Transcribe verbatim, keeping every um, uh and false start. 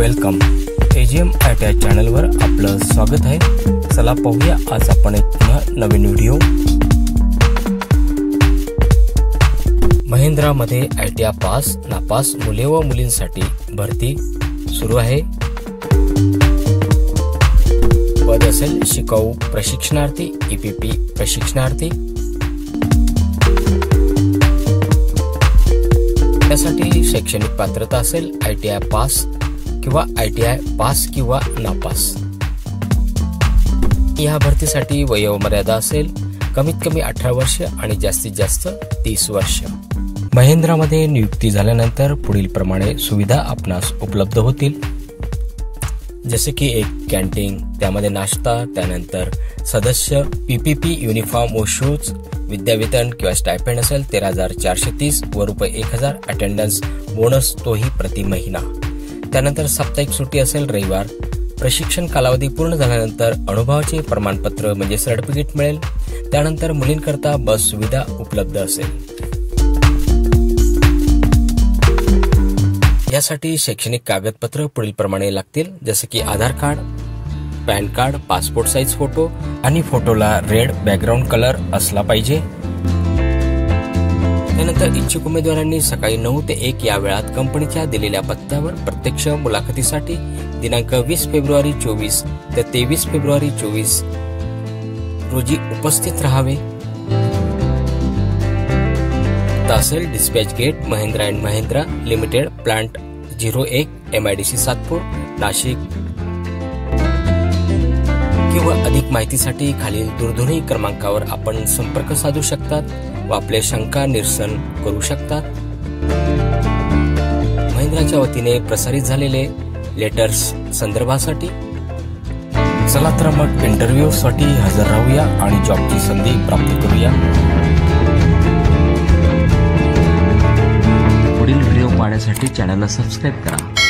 Welcome AGM I T I चॅनलवर आपलं स्वागत आहे। चला पाहूया आज आपण एक पुन्हा नवीन व्हिडिओ। महिंद्रा मध्ये आय टी आय पास नापास मुले व मुलींसाठी भरती सुरू आहे। पद असेल शिकाऊ प्रशिक्षणार्थी, ईपीपी प्रशिक्षणार्थी। त्यासाठी शैक्षणिक पात्रता असेल आय टी आय पास किंवा आय टी आय पास किंवा नापास। या भरतीसाठी वयोमर्यादा असेल कमीत कमी अठरा वर्ष आणि जास्तीत जास्त तीस वर्ष। महिंद्रामध्ये नियुक्ती झाल्यानंतर पुढील प्रमाणे सुविधा आपणास उपलब्ध होतील, जसे की एक कॅन्टीन, त्यामध्ये नाश्ता, त्यानंतर सदस्य, पीपीपी, युनिफॉर्म व शूज, विद्यावेतन किंवा स्टायपेंड असेल तेरा हजार चारशे तीस व रुपये एक हजार, अटेंडन्स बोनस तोही प्रति महिना। त्यानंतर साप्ताहिक सुट्टी असेल रविवार। प्रशिक्षण कालावधी पूर्ण झाल्यानंतर अनुभवाचे प्रमाणपत्र म्हणजे सर्टिफिकेट मिळेल। त्यानंतर मुलींकरता बस सुविधा उपलब्ध असेल। यासाठी शैक्षणिक कागदपत्र पुढील प्रमाणे लागतील, जसे की Aadhaar card, PAN card, passport size photo आणि फोटोला रेड बॅकग्राऊंड कलर असला पाहिजे। त्यानंतर इच्छुक उमेदवारांनी सकाळी नऊ ते एक या वेळात कंपनीच्या दिलेल्या पत्त्यावर प्रत्यक्ष मुलाखतीसाठी दिनांक वीस फेब्रुवारी चोवीस ते तेवीस फेब्रुवारी चोवीस रोजी उपस्थित राहावे। असेल dispatch gate, Mahindra and Mahindra limited, plant zero एक, एमआयडीसी सातपूर, नाशिक। किंवा अधिक माहितीसाठी खालील दूरध्वनी क्रमांकावर आपण संपर्क साधू शकतात व आपले शंका निरसन करू शकतात। महिंद्राच्या वतीने प्रसारित झालेले लेटर्स संदर्भासाठी चला तर मग इंटरव्ह्यू साठी हजर राहूया आणि जॉबची संधी प्राप्त करूया। पुढील व्हिडिओ पाहण्यासाठी चॅनलला सबस्क्राईब करा।